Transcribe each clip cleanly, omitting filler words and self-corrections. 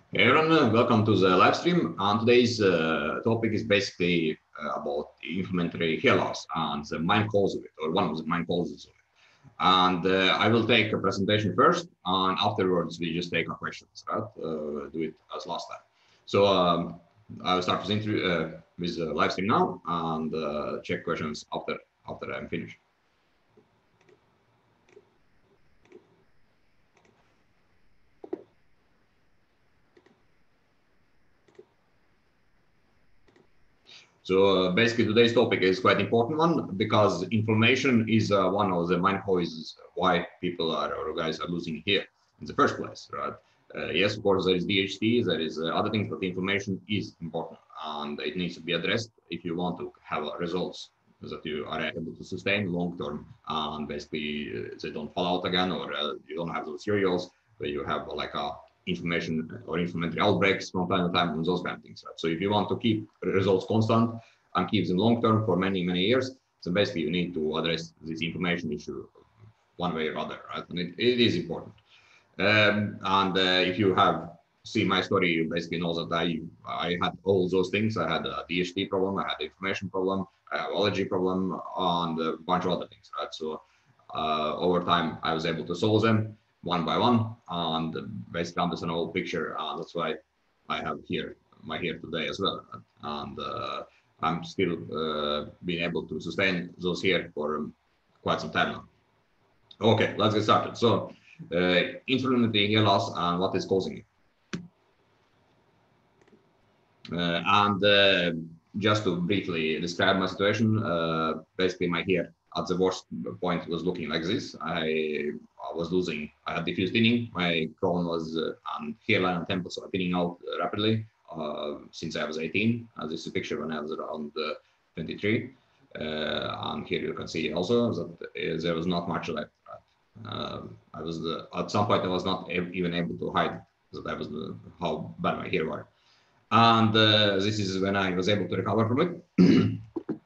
Hey everyone, welcome to the live stream. And today's topic is basically about inflammatory hair loss and the main cause of it, or one of the main causes of it. And I will take a presentation first, and afterwards we just take our questions, right? Do it as last time. So I will start with the live stream now and check questions after I'm finished. So basically today's topic is quite important one because inflammation is one of the main causes why people or guys are losing hair in the first place, right? Yes, of course, there is DHT, there is other things, but inflammation is important and it needs to be addressed if you want to have results that you are able to sustain long term and basically they don't fall out again or you don't have those serials where you have like a inflammation or inflammatory outbreaks from time to time and those kind of things. Right? So if you want to keep results constant and keep them long term for many, many years, so basically you need to address this inflammation issue one way or other, right? And it is important. And if you have seen my story, you basically know that I had all those things. I had a DHT problem, I had inflammation problem, I have allergy problem, and a bunch of other things, right? So over time, I was able to solve them one by one and basically understand the whole picture. And that's why I have my hair today as well. And I'm still being able to sustain those hair for quite some time now. Okay, let's get started. So, inflammatory hair loss and what is causing it. And just to briefly describe my situation, basically my hair at the worst point was looking like this. I had diffuse thinning. My crown was and hairline and temples are thinning out rapidly since I was 18. This is a picture when I was around 23. And here you can see also that there was not much left. I was at some point I was not even able to hide that I was how bad my hair was. And this is when I was able to recover from it.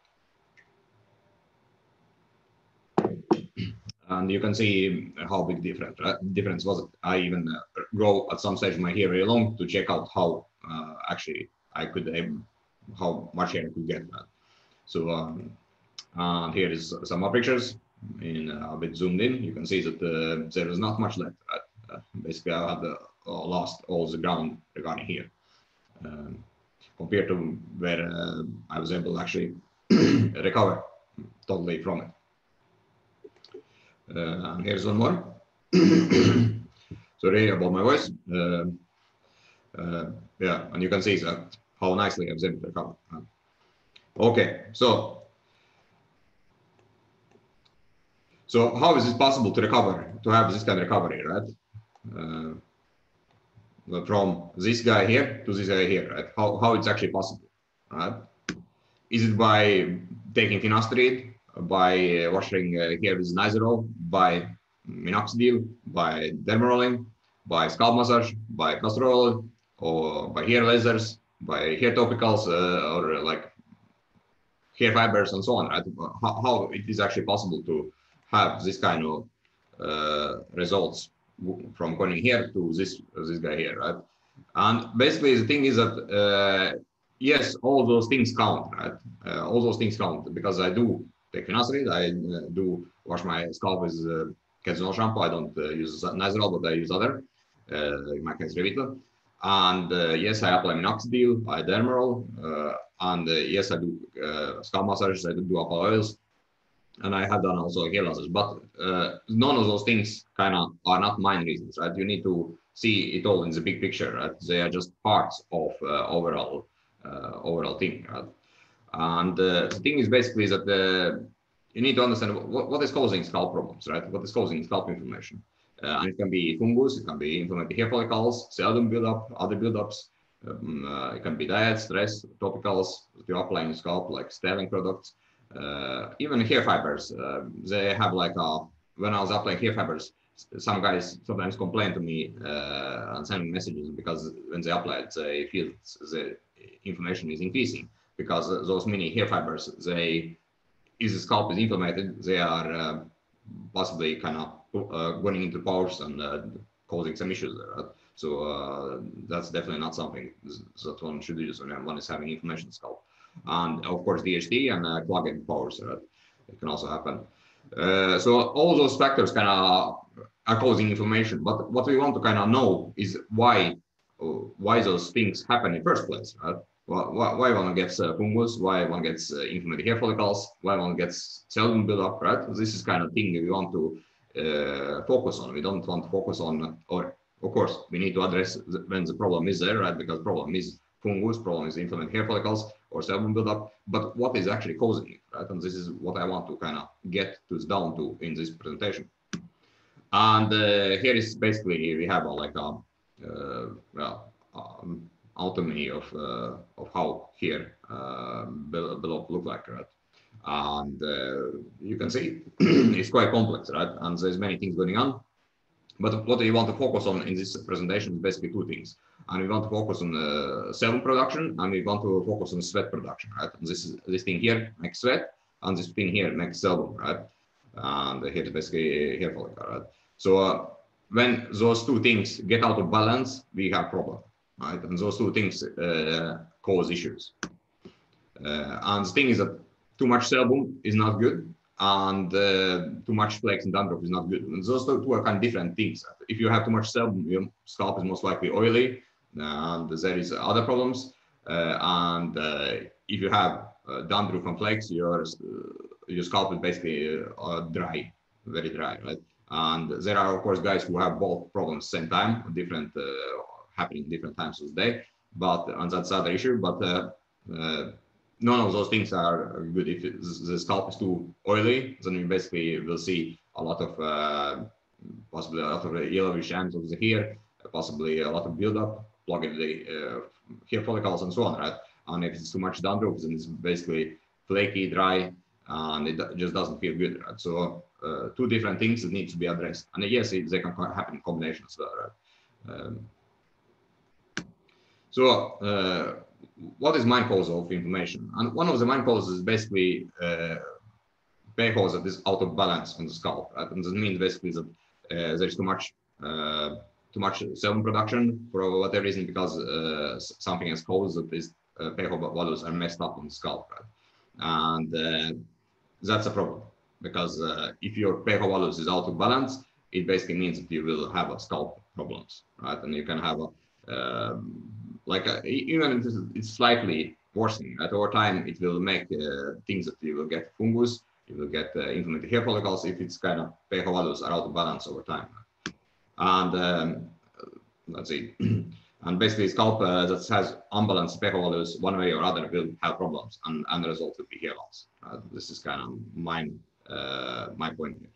And you can see how big difference was it. I even grow at some stage my hair very long to check out how actually I could how much hair I could get. So and here is some more pictures in a bit zoomed in. You can see that there is not much left. Basically, I had lost all the ground regarding here. Compared to where I was able to actually recover totally from it. And here's one more. Sorry about my voice. Yeah, and you can see that how nicely I was able to recover. Okay, so how is it possible to recover, to have this kind of recovery, right? From this guy here to this guy here, right? How it's actually possible, right? Is it by taking finasteride, by washing hair with Nizoral, by minoxidil, by dermarolling, by scalp massage, by castor oil, or by hair lasers, by hair topicals, or like hair fibers and so on, right? How it is actually possible to have this kind of results from going here to this guy here, right? And basically the thing is that yes, all those things count, right? All those things count because I do take finasteride, I do wash my scalp with Kenzanol shampoo. I don't use Nizoral, but I use other, in my case Revita. And yes, I apply minoxidil, I dermarol, and yes, I do scalp massages, I do apple oils, and I have done also hair losses. But none of those things kind of are not main reasons, right? You need to see it all in the big picture, right? They are just parts of overall thing, right? And the thing is basically that you need to understand what is causing scalp problems, right? What is causing scalp inflammation? And it can be fungus, it can be inflammatory hair follicles, sebum buildup, other buildups. It can be diet, stress, topicals that you apply in the scalp, like styling products. Even hair fibers, they have like when I was applying hair fibers, some guys sometimes complain to me and send me messages because when they apply it, they feel the inflammation is increasing because those mini hair fibers, if the scalp is inflamed, they are possibly kind of going into pores and causing some issues there. Right? So that's definitely not something that one should use when one is having inflammation scalp. And of course, DHT and clogging pores, it can also happen. So all those factors kind of are causing inflammation. But what we want to kind of know is why those things happen in the first place, right? Why one gets fungus, why one gets inflamed hair follicles, why one gets sebum buildup, right? This is kind of thing we want to focus on. We don't want to focus on, or of course, we need to address when the problem is there, right? Because problem is fungus, problem is inflamed hair follicles or sebum buildup, but what is actually causing it, right? And this is what I want to kind of get down to in this presentation. And here is basically we have like a autonomy of how here buildup look like, right? And you can see it's quite complex, right? And there's many things going on. But what we want to focus on in this presentation is basically two things. And we want to focus on sebum production, and we want to focus on sweat production, right? And this thing here makes sweat, and this thing here makes sebum, right? And here is basically hair follicle, right? So when those two things get out of balance, we have problem, right? And those two things cause issues. And the thing is that too much sebum is not good, and too much flakes and dandruff is not good. And those two are kind of different things. If you have too much sebum, your scalp is most likely oily, and there is other problems. And if you have dandruff and flakes, your scalp is basically dry, very dry, right? And there are of course guys who have both problems at the same time, different happening different times of the day. But and that's the other issue. But none of those things are good. If the scalp is too oily, then you basically will see a lot of possibly a lot of yellowish ends of the hair, possibly a lot of buildup, plugging the hair follicles and so on, right? And if it's too much dandruff, then it's basically flaky, dry, and it just doesn't feel good, right? So two different things that need to be addressed. And yes, they can happen in combination as well, right? What is main cause of inflammation? And one of the main causes is basically pH that is out of balance on the scalp, right? And that means basically that there's too much sebum production for whatever reason, because something has caused that these pH values are messed up on the scalp, right? And that's a problem, because if your pH values is out of balance, it basically means that you will have a scalp problems, right? And you can have a even if it's slightly worsening, right? Over time, it will make things that you will get fungus, you will get inflamed hair follicles if it's kind of pH values are out of balance over time. And let's see, and basically scalp that has unbalanced pH values one way or other will have problems, and the result will be hair loss. This is kind of my point here.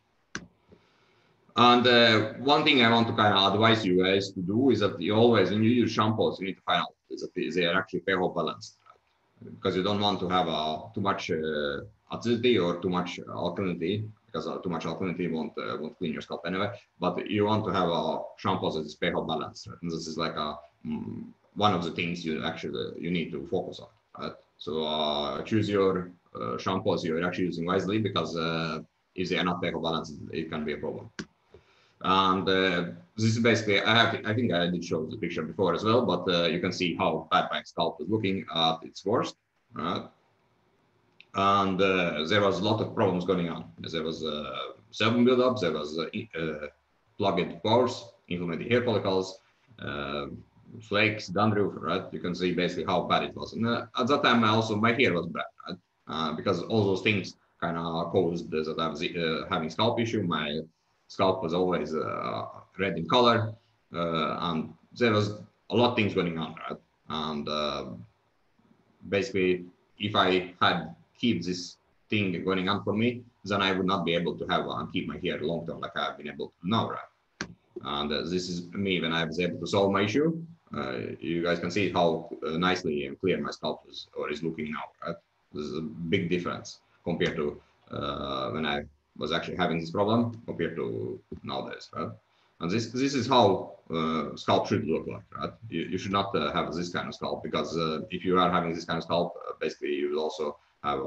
And one thing I want to kind of advise you guys to do is that you always, when you use shampoos, you need to find out that they are actually pH balanced, right? Because you don't want to have too much acidity or too much alkalinity, because too much alkalinity won't clean your scalp anyway. But you want to have a shampoo that is pH balanced, right? And this is like one of the things you need to focus on, right? So choose your shampoos you're actually using wisely, because if they are not pH balanced, it can be a problem. And this is basically, I think I did show the picture before as well, but you can see how bad my scalp is looking at its worst, right? And there was a lot of problems going on. There was sebum buildup, there was plugged pores, inflamed hair follicles, flakes, dandruff, right? You can see basically how bad it was. And at that time, my hair was bad, right? Because all those things kind of caused that I was having scalp issue. My scalp was always red in color, and there was a lot of things going on, right? And basically, if I had keep this thing going on for me, then I would not be able to have keep my hair long term like I've been able to now, right? And this is me when I was able to solve my issue. You guys can see how nicely and clear my scalp is looking now, right? This is a big difference compared to when I was actually having this problem compared to nowadays, right? And this is how scalp should look like, right? You should not have this kind of scalp, because if you are having this kind of scalp, basically you will also have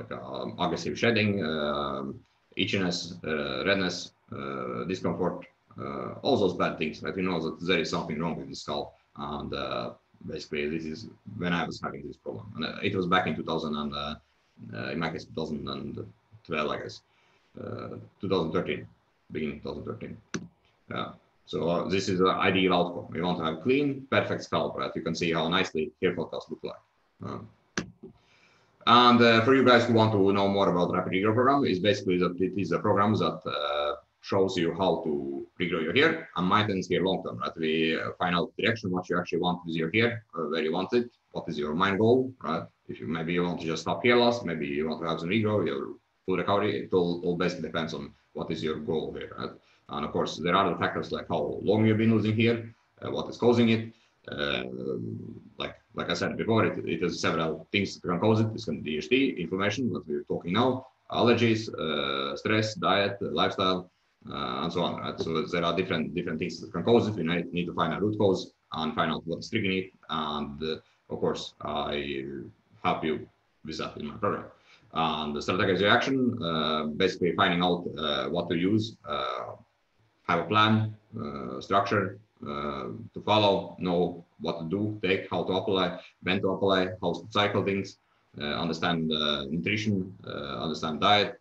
aggressive shedding, itchiness, redness, discomfort, all those bad things, right? You know that there is something wrong with the scalp, and basically this is when I was having this problem, and it was back in 2000 and in my case 2012, I guess, 2013, beginning 2013. Yeah. So this is the ideal outcome. We want to have clean, perfect scalp, right? You can see how nicely hair follicles look like. And for you guys who want to know more about Rapid Regrow program, is basically that it is a program that shows you how to regrow your hair and maintenance hair long term, right? We find out direction, what you actually want with your hair, where you want it, what is your main goal, right? If you maybe you want to just stop hair loss, maybe you want to have some regrow, your full recovery, it all basically depends on what is your goal here, right? And of course, there are other factors like how long you've been losing hair, what is causing it. Like I said before, it has several things that can cause it. It's going to be DHT, inflammation, what we're talking now, allergies, stress, diet, lifestyle, and so on. Right? So there are different things that can cause it. We need to find a root cause and find out what is triggering it. And of course, I help you with that in my program. And the strategic reaction, basically finding out what to use, have a plan, structure to follow, know what to do, take, how to apply, when to apply, how to cycle things, understand nutrition, understand diet,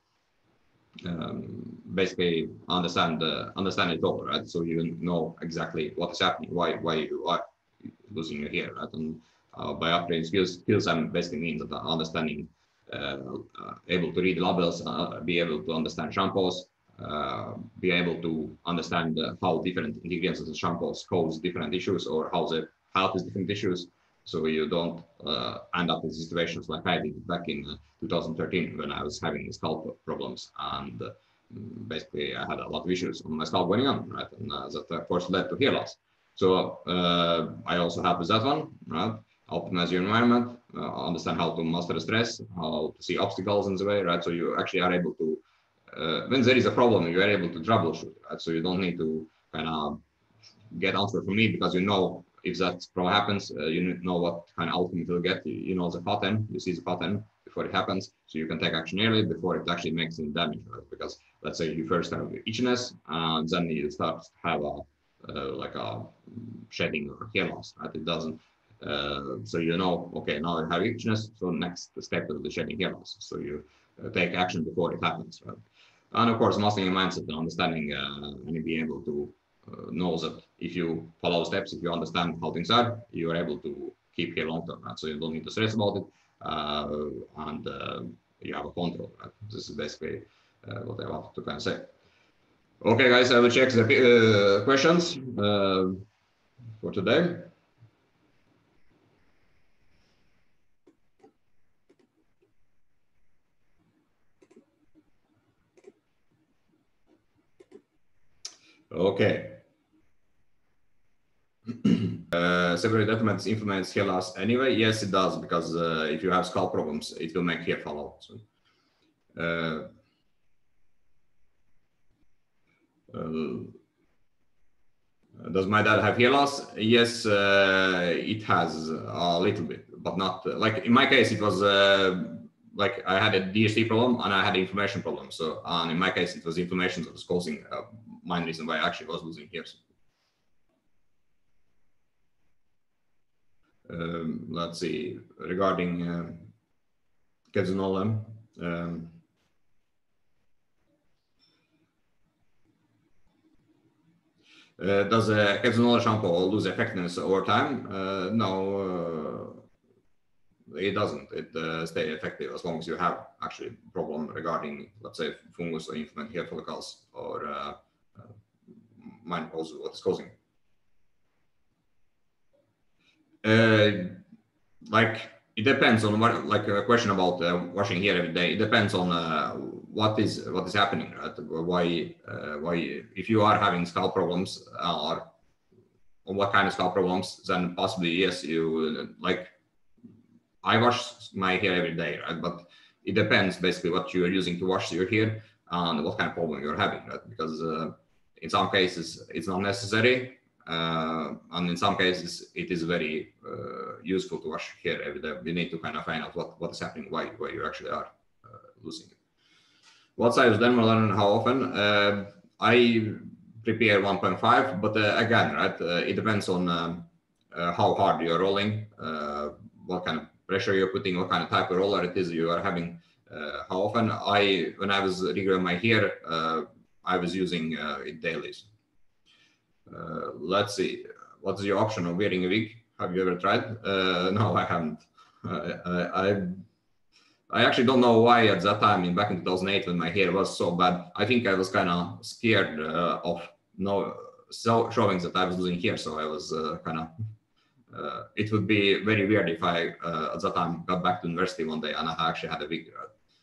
basically understand it all, right? So you know exactly what is happening, why you are losing your hair, right? And by upgrading skills, I basically mean that understanding, able to read labels, be able to understand shampoos, be able to understand how different ingredients of the shampoos cause different issues or how they help with different issues. So you don't end up in situations like I did back in 2013 when I was having scalp problems. And basically I had a lot of issues on my scalp going on, right? And that of course led to hair loss. So I also help with that one, right? Optimize your environment, understand how to master the stress, how to see obstacles in the way, right? So you actually are able to, when there is a problem, you are able to troubleshoot, right? So you don't need to kind of get answer from me because you know if that problem happens, you know what kind of outcome you'll get. You know the pattern, you see the pattern before it happens, so you can take action early before it actually makes any damage, right? Because let's say you first have itchiness and then you start to have like a shedding or hair loss, right? It doesn't. So you know, okay, now I have itchiness, so next step will be shedding hair loss. So you take action before it happens, right? And of course, mastering your mindset and understanding and being able to know that if you follow steps, if you understand how things are, you are able to keep hair long term, right? So you don't need to stress about it, and you have a control, right? This is basically what I want to kind of say. Okay, guys, I will check the questions for today. Okay. Several documents influence hair loss anyway. Yes, it does, because if you have scalp problems, it will make hair fall out. So, does my dad have hair loss? Yes, it has a little bit, but not like in my case. It was like I had a DHT problem and I had an inflammation problem. So, and in my case, it was inflammation that was causing main reason why I actually was losing hairs. Let's see, regarding Kedzanola. Does a Kedzanola shampoo lose effectiveness over time? No, it doesn't. It stays effective as long as you have actually a problem regarding, let's say, fungus or inflamed hair follicles or mind cause what is causing. Like it depends on what, like a question about washing hair every day. It depends on what is happening, right? Why if you are having scalp problems or what kind of scalp problems, then possibly yes, you like. I wash my hair every day, right? But it depends basically what you are using to wash your hair and what kind of problem you're having, right? Because in some cases it's not necessary, and in some cases it is very useful to wash hair every day. You need to kind of find out what is happening, why you actually are losing it. What size Dermalin and how often? I prepare 1.5, but again, right, it depends on how hard you're rolling, what kind of pressure you're putting, what kind of type of roller it is you are having, how often. When I was regrowing my hair, I was using it dailies. Let's see, what's your option of wearing a wig? Have you ever tried? No, I haven't. I actually don't know why at that time, back in 2008, when my hair was so bad. I think I was kind of scared of showing that I was losing hair. So I was kind of, it would be very weird if I at that time got back to university one day and I actually had a wig.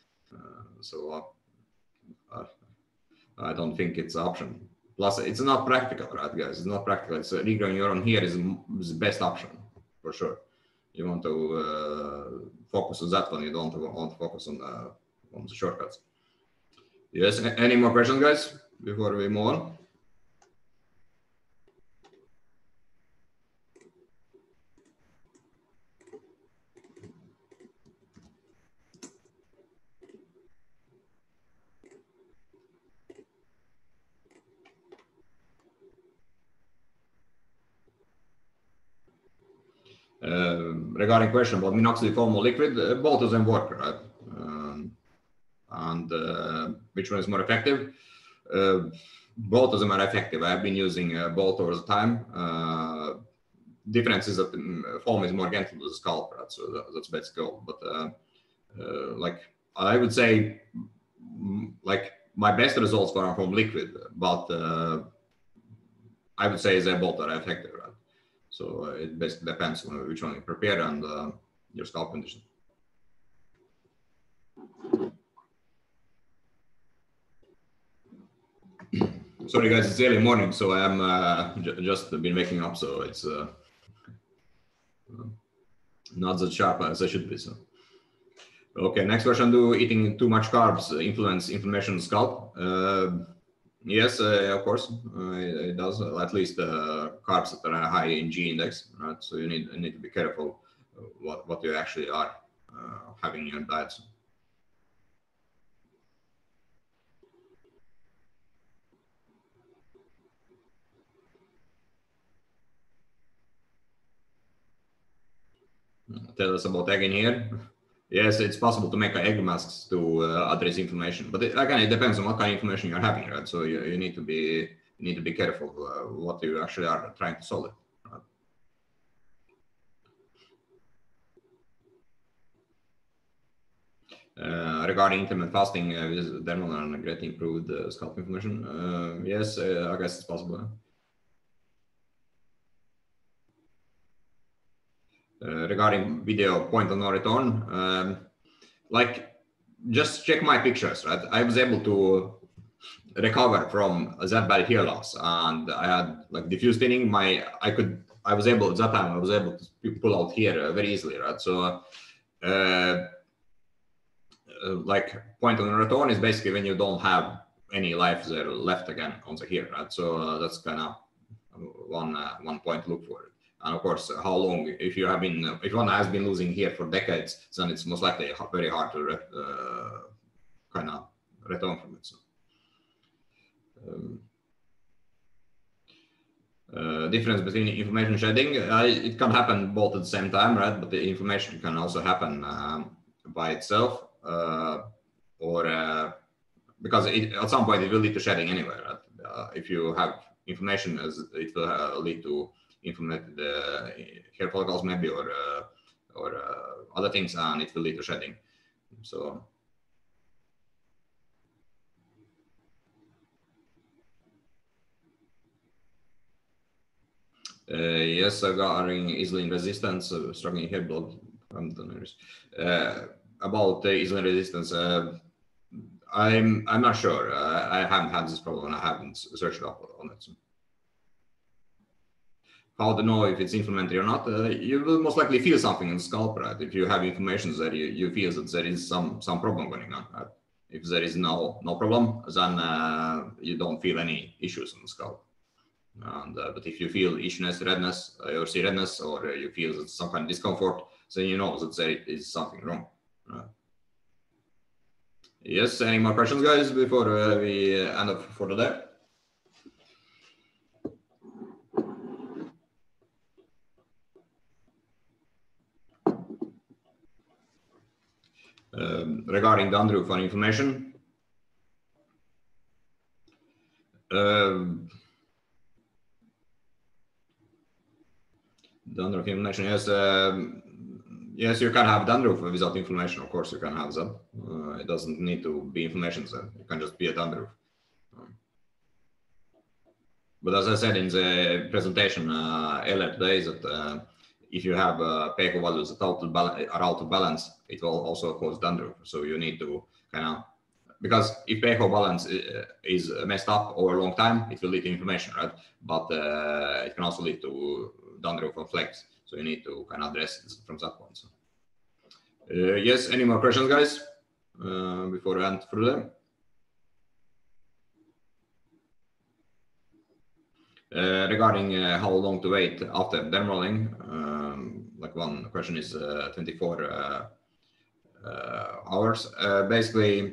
I don't think it's an option. Plus, it's not practical, right, guys? It's not practical. It's regrowing your own hair is the best option for sure. You want to focus on that one. You don't want to focus on the shortcuts. Yes. Any more questions, guys, before we move on? Regarding question about minoxidil foam or liquid, both of them work, right? And which one is more effective? Both of them are effective. I've been using both over the time. Difference is that foam is more gentle to the scalp, right? So that's basically all. But like I would say, like my best results were from liquid, but I would say they both are effective, right? So it basically depends on which one you prepare and your scalp condition. Sorry guys, it's early morning, so I'm just been waking up, so it's not that sharp as I should be. So, okay, next question: do eating too much carbs influence inflammation of the scalp? Yes, of course, it does. At least carbs that are high in G index, right? So you need to be careful what you actually are having in your diet. Tell us about egg in here. Yes, it's possible to make egg masks to address inflammation, but again, it depends on what kind of inflammation you're having, right? So you need to be careful what you actually are trying to solve. Right? Regarding intermittent fasting, with dermal and greatly improved scalp inflammation. Yes, I guess it's possible. Regarding video point of no return, like just check my pictures, right? I was able to recover from that bad hair loss, and I had like diffuse thinning. I was able to pull out hair very easily, right? So like point of no return is basically when you don't have any life there left again on the hair, right? So that's kind of one point to look for it. And of course, how long? If one has been losing hair for decades, then it's most likely very hard to kind of return from it. So, difference between inflammation and shedding, it can happen both at the same time, right? But the inflammation can also happen by itself, or because at some point it will lead to shedding anyway, right? If you have inflammation, it will lead to inflamed hair follicles maybe, or other things, and it will lead to shedding. So yes, regarding insulin resistance, struggling hair blood about insulin resistance. I'm not sure. I haven't had this problem and I haven't searched up on it. So. How to know if it's inflammatory or not? You will most likely feel something in the scalp, right? If you have inflammation there, you feel that there is some problem going on. Right? If there is no problem, then you don't feel any issues in the scalp. And, but if you feel itchiness, redness, or see redness, or you feel some kind of discomfort, then you know that there is something wrong. Right? Yes, any more questions, guys, before we end up for the day? Regarding the dandruff and inflammation, dandruff inflammation, yes. Yes, you can have dandruff without inflammation. Of course, you can have that. It doesn't need to be inflammation. So it can just be a dandruff. But as I said in the presentation earlier today, that if you have pH values that are out of balance, it will also cause dandruff. So you need to kind of, because if pH balance is messed up over a long time, it will lead to inflammation, right? But it can also lead to dandruff or flakes. So you need to kind of address this from that point. So, yes, any more questions, guys, before we went through them? Regarding how long to wait after derm rolling, like one question is 24 hours. Basically,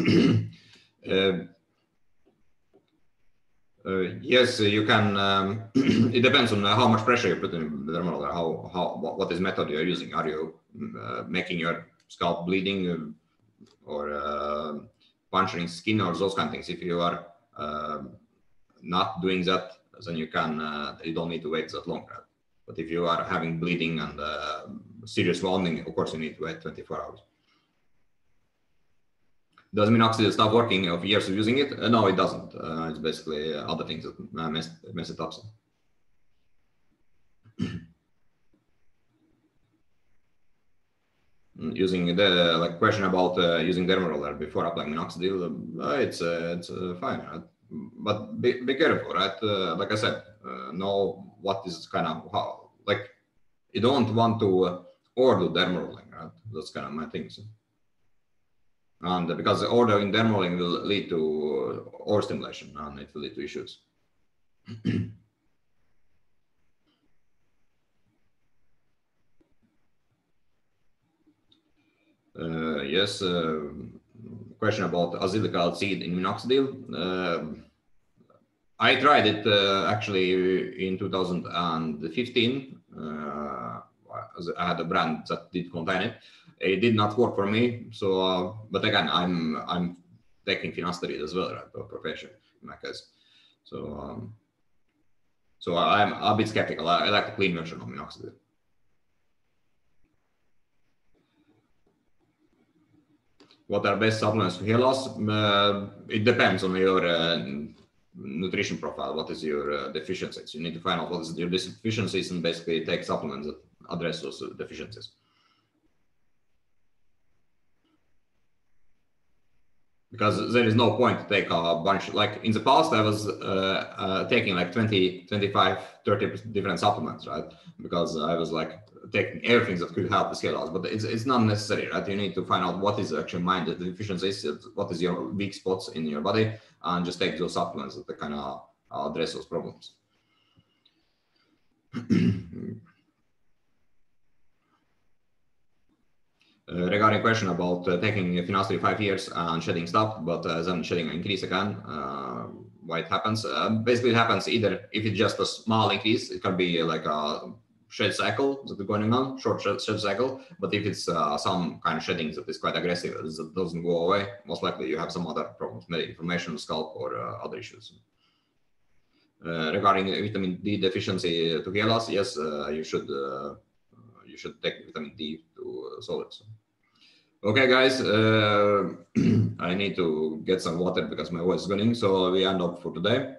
yes, you can. It depends on how much pressure you put in the derm roller. What is method you are using? Are you making your scalp bleeding or puncturing skin or those kind of things? If you are not doing that, then you can. You don't need to wait that long. Right? But if you are having bleeding and serious wounding, of course you need to wait 24 hours. Does minoxidil stop working after years of using it? No, it doesn't. It's basically other things that mess it up. So. Using the question about using derma roller before applying minoxidil, it's fine, right? But be careful, right? Like I said, know what is kind of how, like you don't want to overdo derma rolling, right? That's kind of my thing. So. And because the order in derm rolling will lead to overstimulation and it will lead to issues. Yes, question about azilicate seed in minoxidil. I tried it actually in 2015. I had a brand that did contain it. It did not work for me. So, but again, I'm taking finasteride as well, right? Or profession in my case. So, so I'm a bit skeptical. I like the clean version of minoxidil. What are best supplements for hair loss? It depends on your nutrition profile. What is your deficiencies? You need to find out what is your deficiencies and basically take supplements that address those deficiencies. Because there is no point to take a bunch. Like in the past, I was taking like 20, 25, 30 different supplements, right? Because I was like taking everything that could help the scale loss, but it's not necessary, right? You need to find out what is actually the deficiencies, what is your weak spots in your body, and just take those supplements that kind of address those problems. Regarding question about taking finasteride 5 years and shedding stopped, but then shedding increase again, why it happens? Basically, it happens either if it's just a small increase, it can be like a shed cycle that is going on, short shed cycle. But if it's some kind of shedding that is quite aggressive, that doesn't go away, most likely you have some other problems, maybe inflammation, scalp, or other issues. Regarding vitamin D deficiency to hair loss, yes, you should take vitamin D to solve it. So. Okay, guys, I need to get some water because my voice is going. So we end up for today.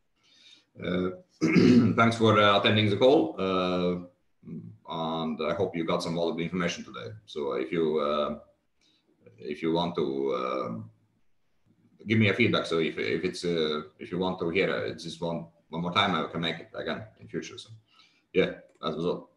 Thanks for attending the call, and I hope you got some valuable information today. So if you want to give me a feedback, so if you want to hear it just one more time, I can make it again in future. So yeah, that was all.